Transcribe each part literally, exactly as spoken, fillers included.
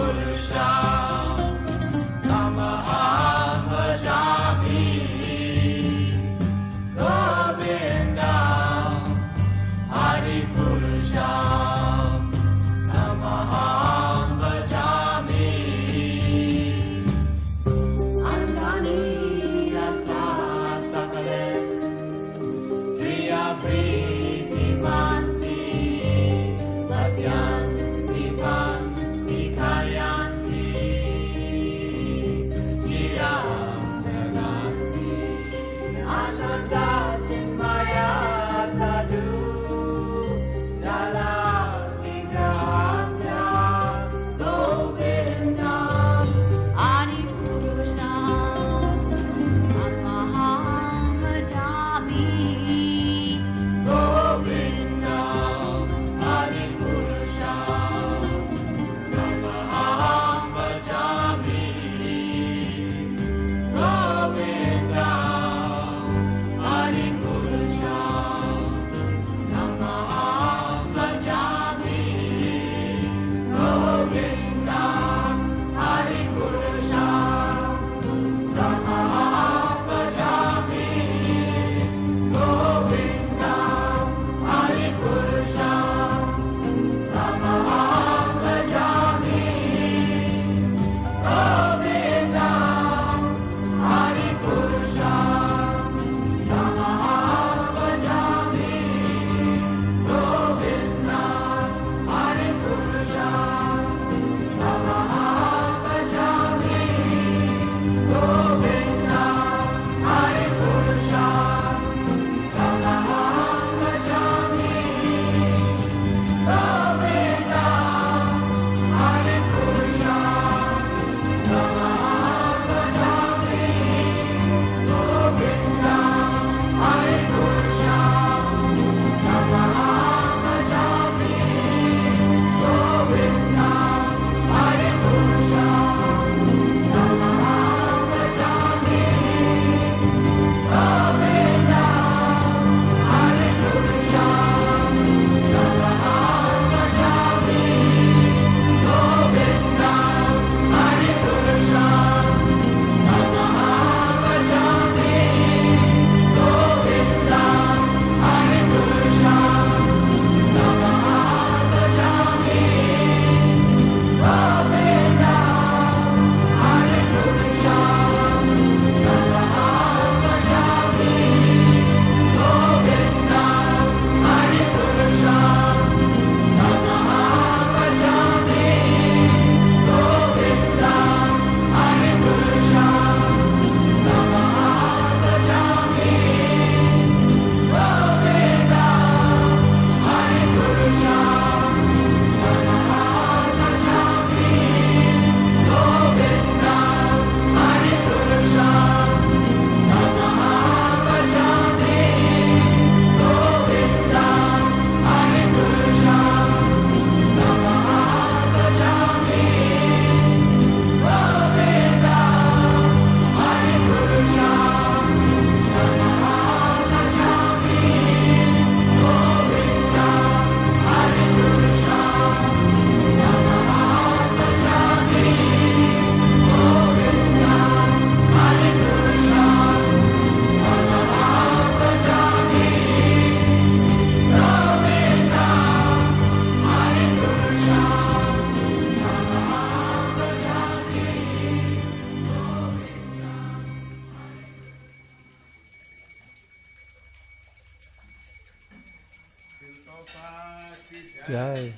Jai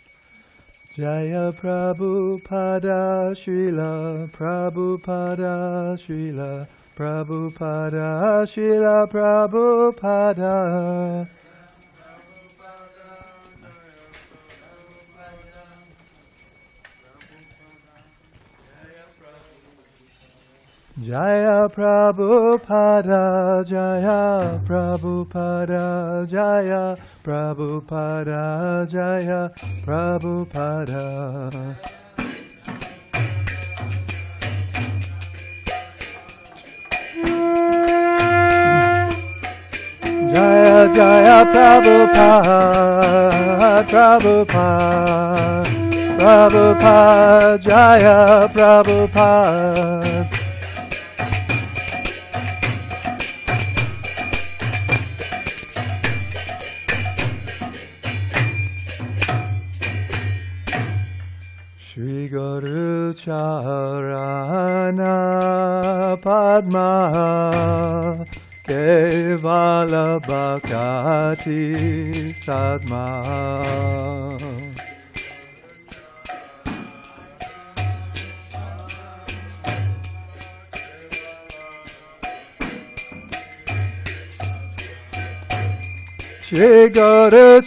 Jaya Prabhupada Srila Prabhupada Srila Prabhupada Srila Prabhupada Jaya Prabhupada, Jaya Prabhupada, Jaya Prabhupada, Jaya Prabhupada. Jaya Jaya Prabhupada, Prabhupada. Prabhupada Jaya Prabhupada. Shri Guru Charana Padma Kevala Bhakati Sadma. Shri Guru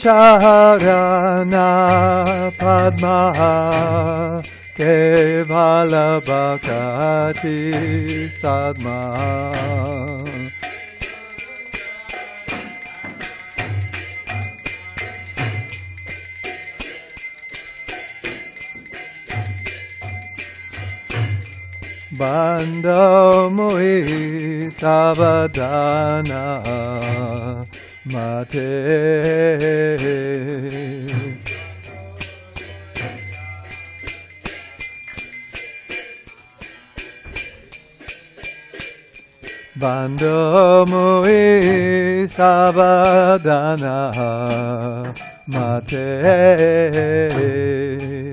Charana Padma Kevala Bhakati Sadma. Bando Mui Savadana Mate. Bando Mui Savadana Mate.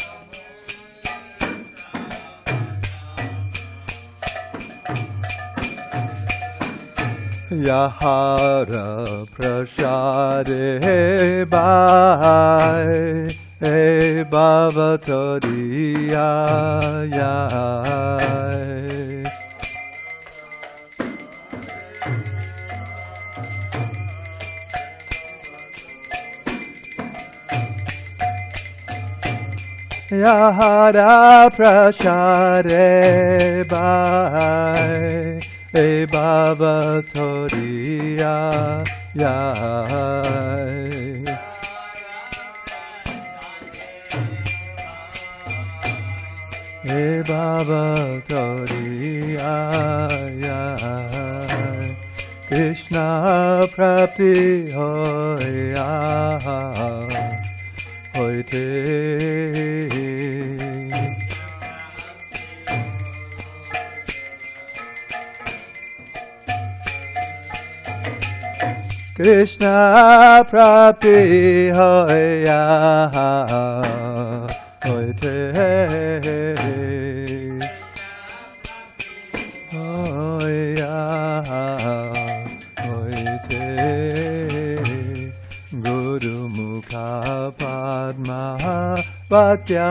Yahara Prashade Bhai E Bhavatoriya Yai. Yahara Prashade Bhai E Bhavatoriya Yai. E Bhavatoriya Yai. Krishna Prapti Hoya Hoite. Krishna Prapti Hoya Hoite. Hoya Hoite. Guru Mukha Padma Bhaktya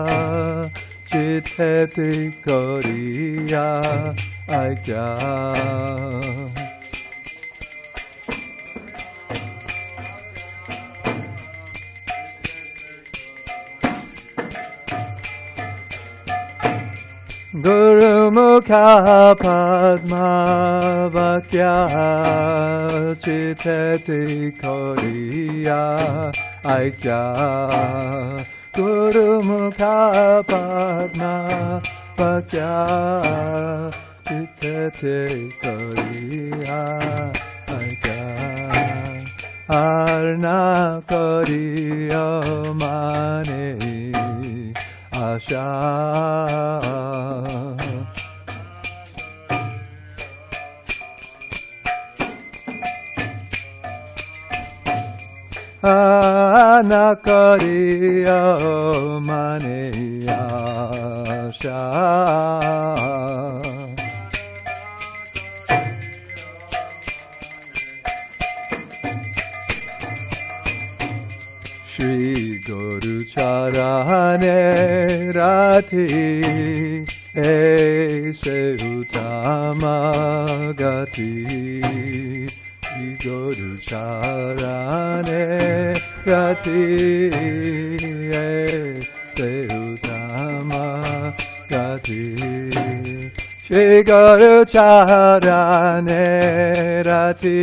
Chiteti Koriya Aikya. Guru Mukha Padma Bhaktya Chiteti Koriya Aikya. Guru Mukha Padma Bhaktya Chiteti Koriya Aikya. Arna Koriya Mane Asha. Anakariya Mane Asha. Shri Guru Charane Rati Aise Uttama Gati. Shri Guru Charane Rati Aise Uttama Gati. Shri Guru Charane Rati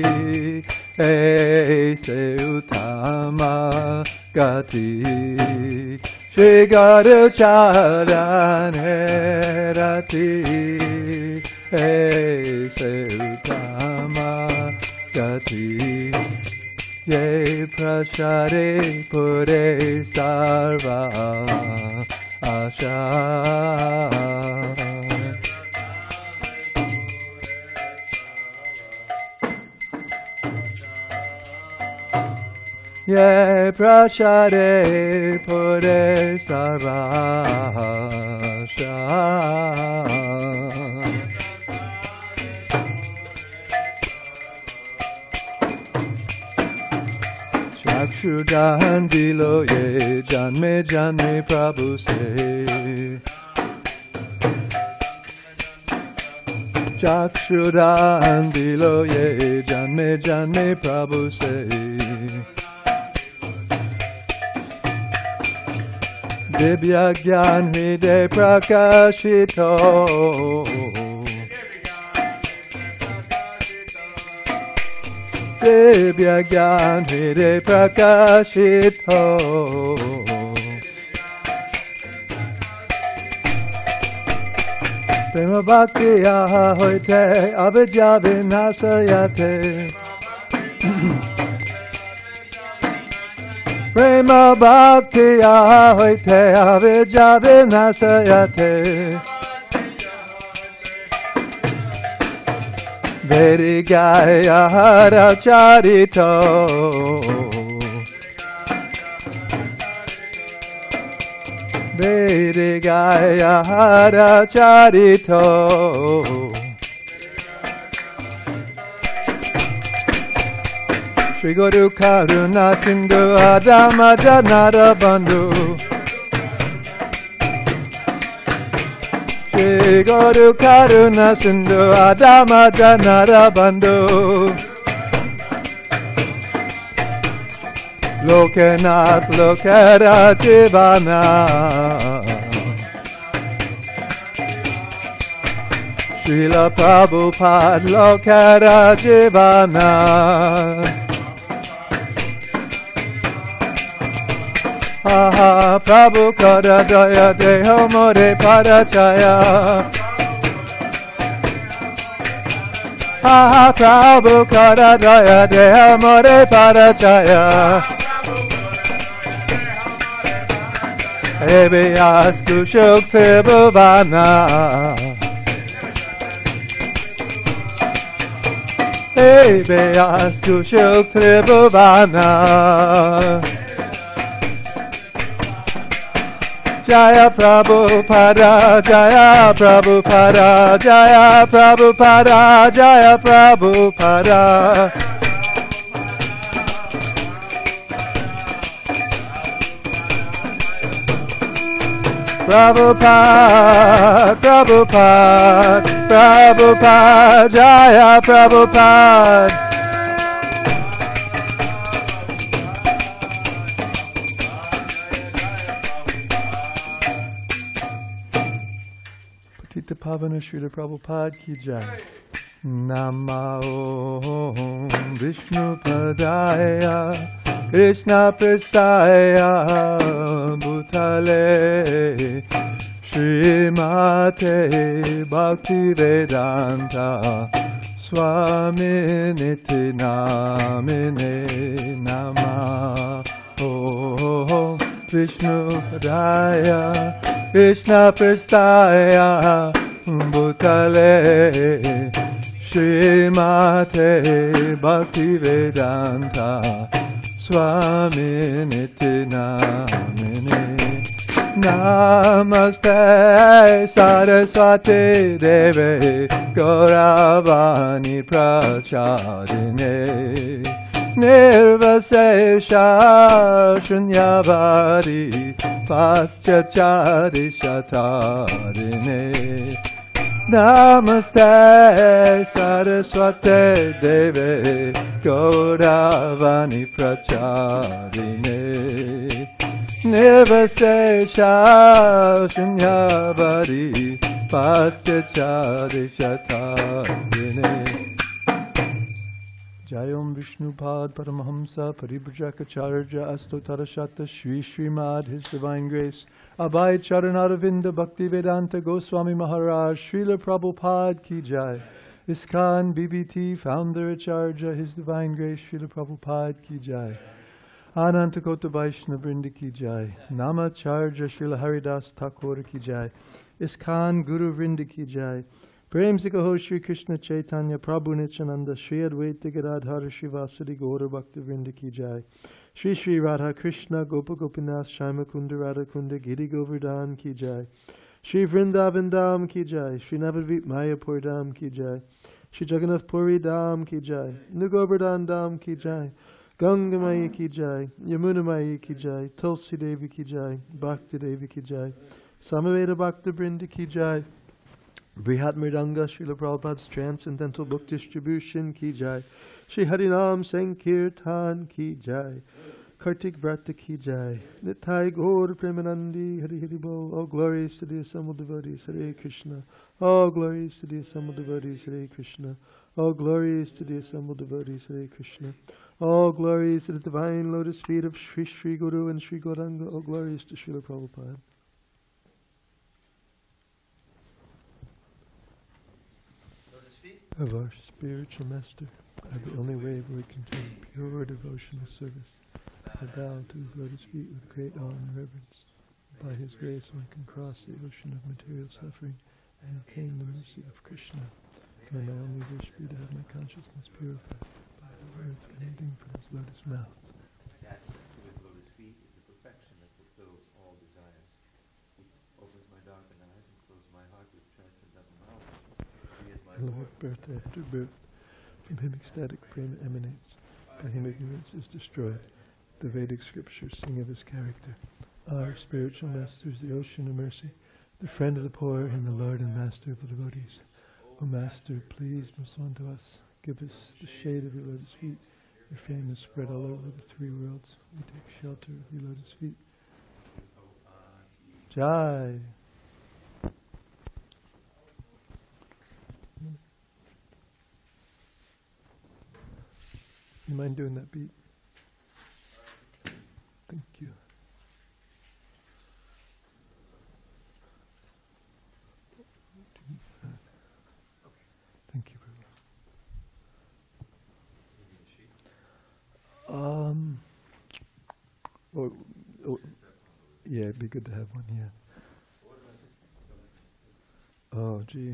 Aise Uttama Gati. Shri Guru Charane Rati Aise Uttama Gati. Ye prasade pure sarva asha. Ye prasade pure sarva asha. Chakshudan dilo ye janme janme Prabhu se. Chakshudan dilo ye janme janme Prabhu se. Divya gyan hide prakashito. Divya gyan hide prakashito. Prema bhakti aha hoite avidya vinasayate. Prema bhakti aha hoite avidya vinasayate. Vedi gaya hara charito. Vedi gaya hara charito. Shri Guru Karuna Sindhu Adama Janara Bandhu. Shri Guru Karuna Sindhu Adama Janara Bandhu. Lokanath Lokara Jivana. Srila Prabhupada Lokara Jivana. Aha, Prabhu Kara Daya Deho More Parachaya. Aha, Prabhu Kara Daya Deho More Parachaya. Ebi Astu Shukti Bhuvana. Ebi Astu Shukti Bhuvana. Jaya Prabhupada, Jaya Prabhupada, Jaya Prabhupada, Jaya Prabhupada. Prabhupada, Prabhupada, Prabhupada, Jaya Prabhupada. Patita Pavana Srila Prabhupada ki jai. Namo Vishnu Padaya Krishna Prestaya Bhutale Srimate Bhakti Vedanta Swami Niti Namine Nama Oh Vishnu Padaya Krishna Prestaya Bhutale Srimate Bhakti Vedanta Swami Niti Namine Namaste Saraswati Deve Gauravani Prachadine Nirvasesha Shunyavadi Paschachari Shatarine Namaste Saraswati Deve Gauravani Prachadine Nirvasesha Shunyavadi Paschachari Shatarine Jayom Vishnupad Paramahamsa Paribrajakacharya Astotarashata Shri Srimad His Divine Grace Abhay Charanaravinda Bhakti Vedanta Goswami Maharaj Srila Prabhupada Ki Jai ISKCON B B T founder Acharya, His Divine Grace Srila Prabhupada ki jai. Anantakota Vaishnava Vrinda ki jai. Namacharya Srila Haridas Thakur ki jai. ISKCON Guru Vrinda ki jai. Prem Sikaho Shri Krishna Chaitanya Prabhu Nityananda Shri Advaita Gadadhara Srivasadi Gaura Bhakta Vrinda ki jai. Shri Shri Radha Krishna Gopa Gopinath Shama Kunda Radha Kunda Giri Govardhan ki jai. Shri Vrindavan Dham ki jai. Shri Navadvip Mayapur Dham ki jai. Shri Jagannath Puri Dham ki jai. Nugovardhan Dham ki jai. Ganga Maya ki jai. Yamuna Maya ki jai. Tulsi Devi ki jai. Bhakti Devi ki jai. Samaveda Bhakta Vrinda ki jai. Brihat Mridanga Srila Prabhupada's Transcendental Book Distribution ki jai. Shri Harinam Sankirtan ki jai. Kartik Vrata ki jai. Nitai Gaur Premanandi Hari Hari Bo. All glories to the assembled devotees. Hare Krishna. All glories to the assembled devotees. Hare Krishna. All glories to the assembled devotees. Hare Krishna. All glories to the divine lotus feet of Sri Sri Guru and Sri Gauranga. All glories to Srila Prabhupada. Of our spiritual master, are the only way where we can turn pure devotional service. I bow to his lotus feet with great awe and reverence. By his grace one can cross the ocean of material suffering and obtain the mercy of Krishna. May my only wish be to have my consciousness purified by the words emanating from his lotus mouth. Attachment to his lotus feet is the perfection that fulfills all desires. He opens my darkened eyes and fills my heart with transcendental knowledge. He is my Lord, Lord. birth after birth, from him ecstatic prema emanates. By him ignorance is destroyed. The Vedic scriptures sing of his character. Our spiritual master is the ocean of mercy, the friend of the poor and the Lord and master of the devotees. O Master, please respond to us. Give us the shade of your lotus feet. Your fame is spread all over the three worlds. We take shelter of your lotus feet. Jai. You mind doing that beat? Thank you. Thank you very much. Um, oh, oh, yeah, it'd be good to have one, yeah. Oh, gee.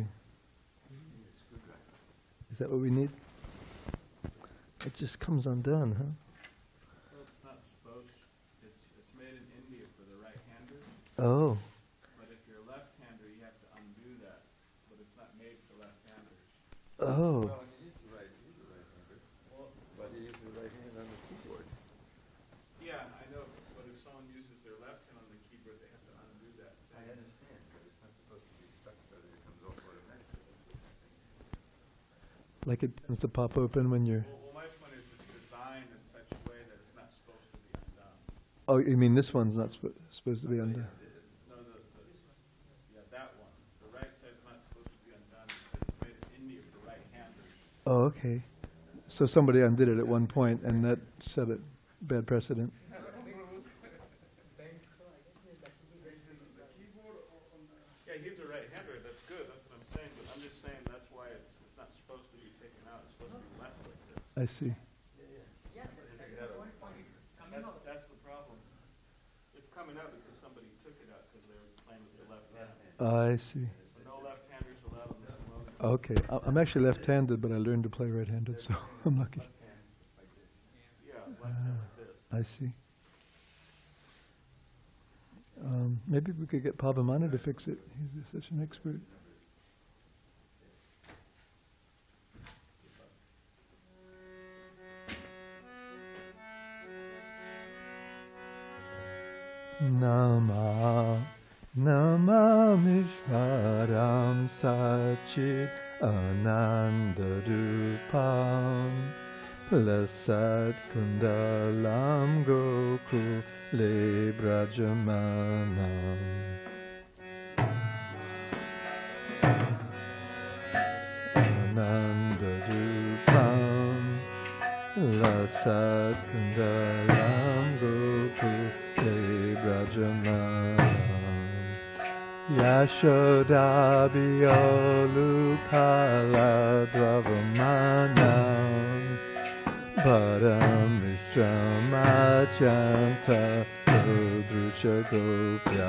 Is that what we need? It just comes undone, huh? Well, it's not supposed, it's, it's made in India for the right-handers, Oh, but if you're a left-hander, you have to undo that, but it's not made for left-handers. oh. Well, he is the right, he's the right-hander, but he uses the right hand on the keyboard. Yeah, I know, but if someone uses their left hand on the keyboard, they have to undo that. I understand, but it's not supposed to be stuck so that it comes off automatically. Like it tends to pop open when you're... Well, well, my point is it's designed in such a way that it's not supposed to be undone. Oh, you mean this one's not sp- supposed to be undone? No, the, the, yeah, that one. The right side's not supposed to be undone because it's made in India for right-handers. Oh, okay. So somebody undid it at one point, and that set a bad precedent. Yeah, he's a right-hander, that's good, that's what I'm saying, but I'm just saying that's why it's, it's not supposed to be taken out, it's supposed to be left like this. I see. That's, that's the problem. It's coming out because somebody took it out because they were playing with their left hand. I see. So no left-handers allowed in this mode. Okay. I- I'm actually left-handed, but I learned to play right-handed, so I'm lucky. Yeah, left hand like this. I see. Um, maybe we could get Pavamana to fix it. He's such an expert. Nama Namamishvaram Sachit Anandarupam Lasat Kundalam Gokule Brajamanam Anandarupam Lasat Kundalam Gokule Brajamanam Yashoda Biolukala Dvavamanam Param Vistramachanta Rudrucha Gopya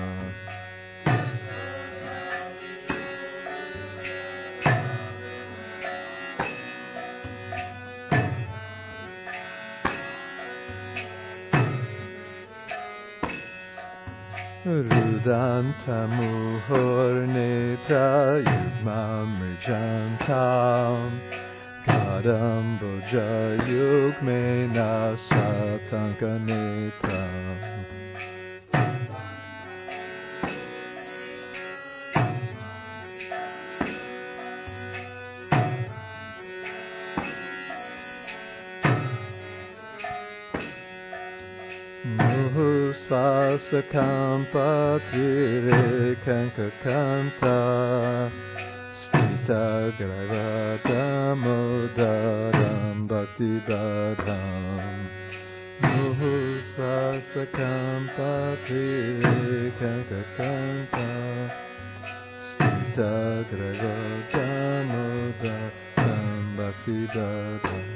Rudanta Muhur Netra Yugmam Rijantam Kadam Boja Yugmena Satanka Netram Svasakampa Trire Kanka Kanta Stita Gravata Modaram Bhakti Badram Muhu Svasakampa Trire Kanka Kanta Stita Gravata Modaram Bhakti Badram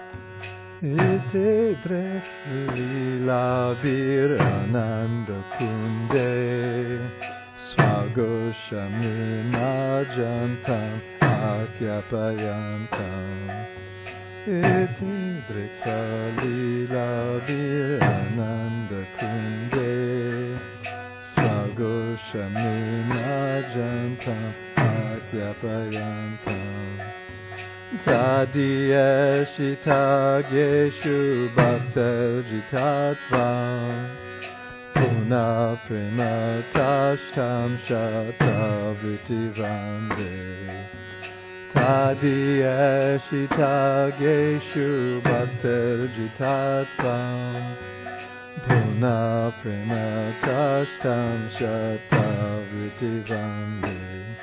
Ite dre lila bir ananda kunde Swagoshami majantam akyapayantam Ite dre lila bir ananda kunde Swagoshami majantam akyapayantam Tadiyeshitageshu bhaktel jitatvam Puna prema tashtam shatavriti vande Tadiyeshitageshu bhaktel jitatvam Puna prema tashtam shatavriti vande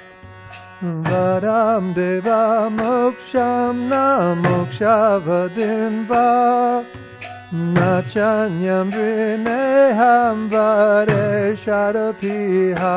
Varam deva moksham na mokshavadim va Nachanyam vrineham vare sharapiha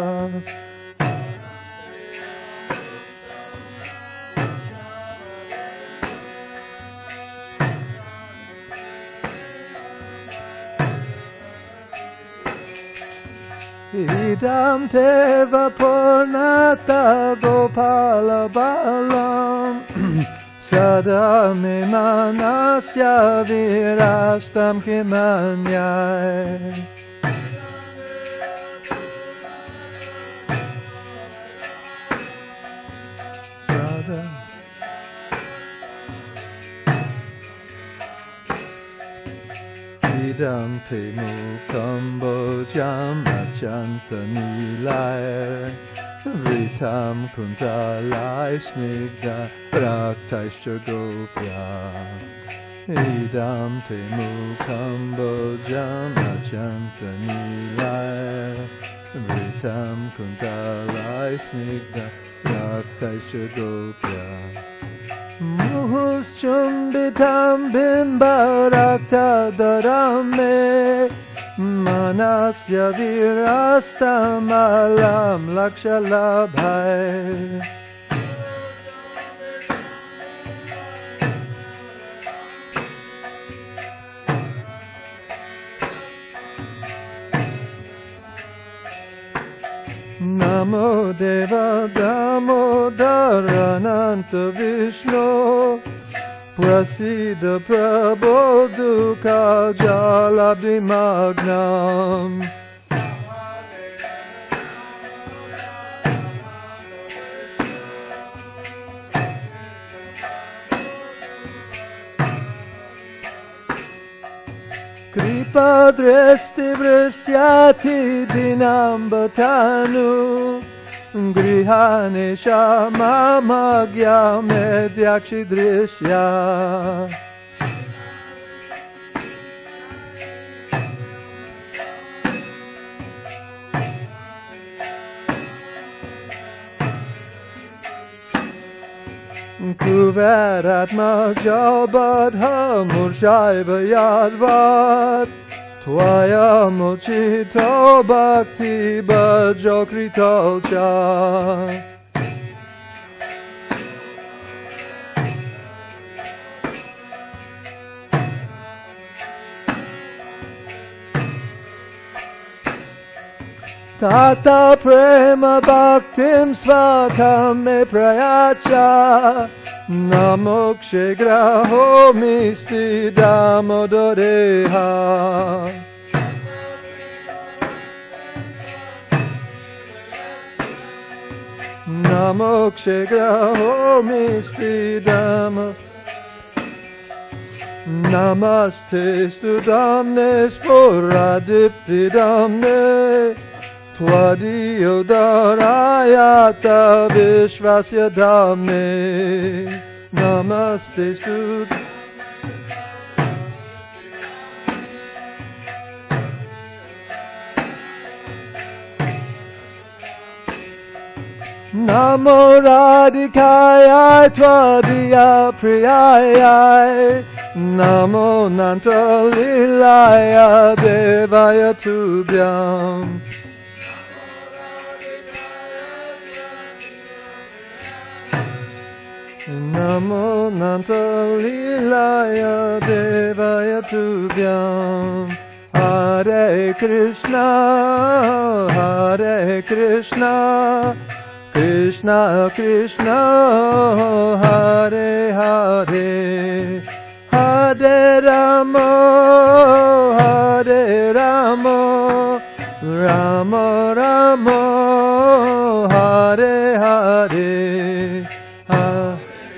Idam teva purnata gopala balam Sadame manasya virastam kimanyai Sadam Idam te mukam bojam achanta nilai Vritam kuntalai snigda raktaischa gopya Idam te mukam bojam achanta nilai Vritam kuntalai snigda raktaischa gopya Muhus chumbitam bimbarakta darame Manasya virastam alam lakshalabhai Namo Deva Damodarananta Vishnu Prasida Prabodhuka Jalabdimagnam Kripa dresti vristyati dinam bhatanu Grihane shamamagya medyakshi drishya Kuveratma jabadha murshaiva yadvat Tvaya mochito bhakti bhajo kritalcha. Tata prema bhaktim svatam me prayacha. Namokshe graho misti damodareha. Namokshe graho misti damo. Namaste stu damne sporadipti damne. Twadiyo darayata vishvasya dhamme. Namaste stu. Namo radhikaya tvadiya priyaya. Namo nanta lilaya devaya tubhyam. Namo nanta lilaya devaya tubhyam. Hare Krishna, Hare Krishna, Krishna Krishna, Hare Hare, Hare Rama, Hare Rama, Rama Rama, Hare Hare. Hare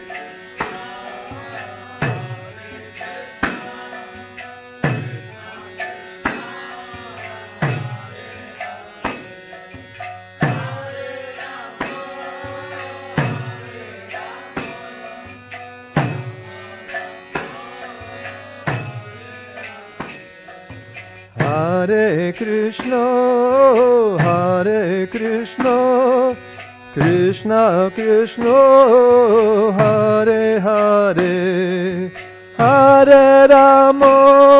Hare Krishna, Hare Krishna, Krishna Krishna, Hare Hare, Hare Rama,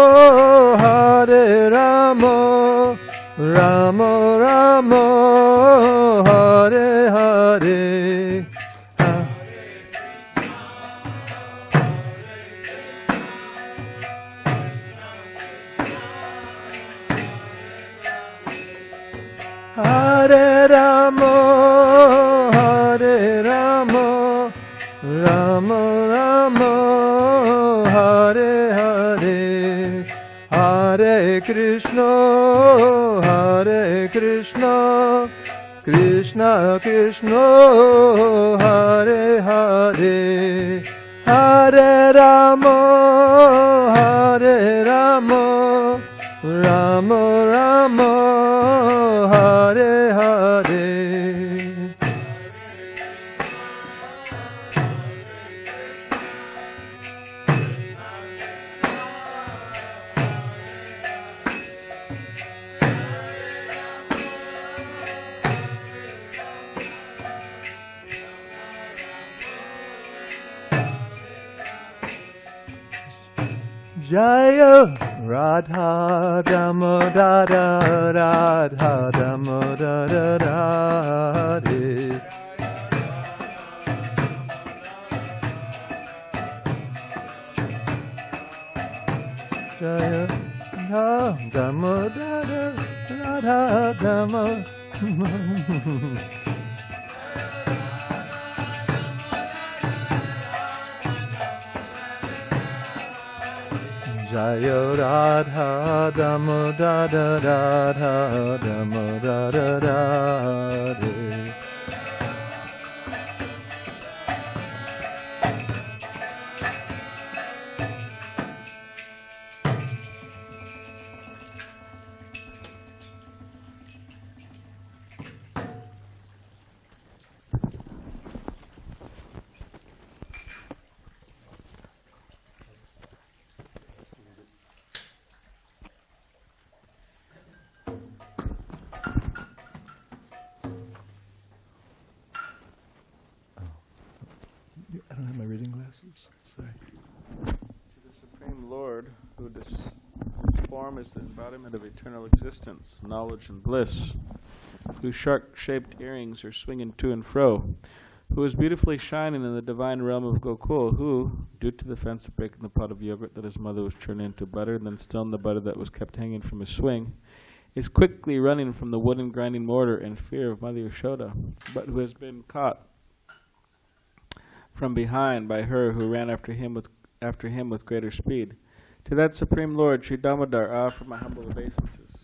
Hare Rama, Rama Rama, Hare Hare. Hare Rama, Hare Rama, Rama Rama, Hare Hare, Hare Krishna, Hare Krishna, Krishna Krishna, Hare Hare, Hare Rama, Hare Rama, Rama Rama, Hare Hare. Jaya Radha Damodara Radha Damodara Radhe. Jaya Radha Damodara Radha Damodara. Jaya Radha Damodara Radha Damodara Radhe. I don't have my reading glasses. Sorry. To the Supreme Lord, who dis- form is the embodiment of eternal existence, knowledge, and bliss, whose shark-shaped earrings are swinging to and fro, who is beautifully shining in the divine realm of Gokul, who, due to the offense of breaking the pot of yogurt that his mother was turning into butter and then still in the butter that was kept hanging from his swing, is quickly running from the wooden grinding mortar in fear of Mother Yashoda, but who has been caught from behind by her who ran after him with after him with greater speed. To that Supreme Lord, Sri Damodar, I offer my humble obeisances.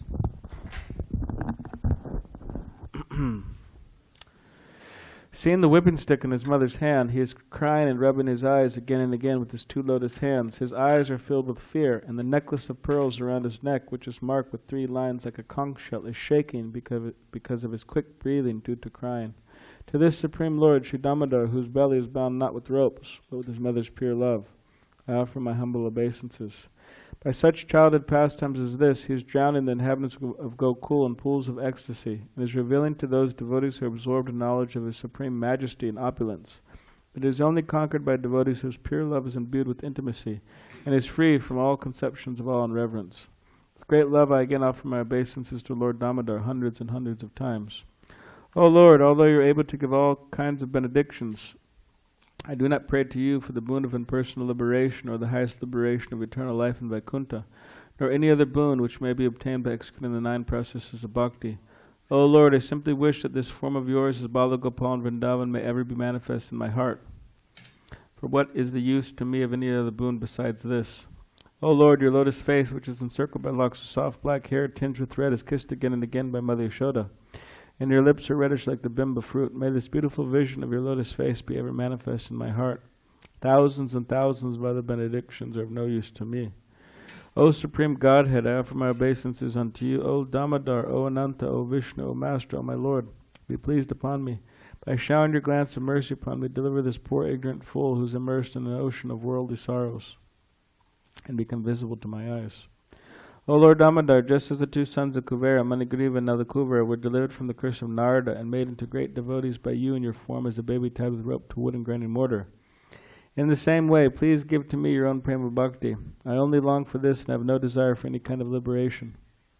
Seeing the whipping stick in his mother's hand, he is crying and rubbing his eyes again and again with his two lotus hands. His eyes are filled with fear, and the necklace of pearls around his neck, which is marked with three lines like a conch shell, is shaking because, because of his quick breathing due to crying. To this Supreme Lord, Sri Damodar, whose belly is bound not with ropes, but with his mother's pure love, I offer my humble obeisances. By such childhood pastimes as this, he is drowning the inhabitants of Gokul in pools of ecstasy, and is revealing to those devotees who are absorbed in knowledge of his supreme majesty and opulence. It is only conquered by devotees whose pure love is imbued with intimacy, and is free from all conceptions of awe and reverence. With great love I again offer my obeisances to Lord Damodar hundreds and hundreds of times. O Lord, although you are able to give all kinds of benedictions, I do not pray to you for the boon of impersonal liberation or the highest liberation of eternal life in Vaikuntha, nor any other boon which may be obtained by executing the nine processes of bhakti. O Lord, I simply wish that this form of yours as Bala Gopal and Vrindavan may ever be manifest in my heart. For what is the use to me of any other boon besides this? O Lord, your lotus face, which is encircled by locks of soft black hair tinged with red, is kissed again and again by Mother Yashoda, and your lips are reddish like the bimba fruit. May this beautiful vision of your lotus face be ever manifest in my heart. Thousands and thousands of other benedictions are of no use to me. O Supreme Godhead, I offer my obeisances unto you. O Damodar, O Ananta, O Vishnu, O Master, O my Lord, be pleased upon me. By showering your glance of mercy upon me, deliver this poor ignorant fool who is immersed in an ocean of worldly sorrows, and become visible to my eyes. O Lord Damodar, just as the two sons of Kuvera, Manigriva and Nalakuvara, were delivered from the curse of Narada and made into great devotees by you in your form as a baby tied with rope to wood and grinding mortar, in the same way, please give to me your own prema bhakti. I only long for this and have no desire for any kind of liberation.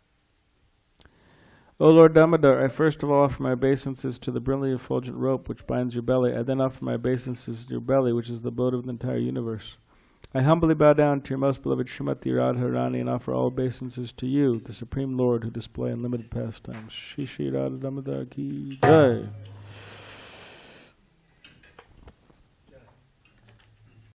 O Lord Damodar, I first of all offer my obeisances to the brilliantly effulgent rope which binds your belly. I then offer my obeisances to your belly, which is the abode of the entire universe. I humbly bow down to your most beloved Srimati Radharani and offer all obeisances to you, the Supreme Lord, who display unlimited pastimes. Shri Shri Radha Damodar ki jai.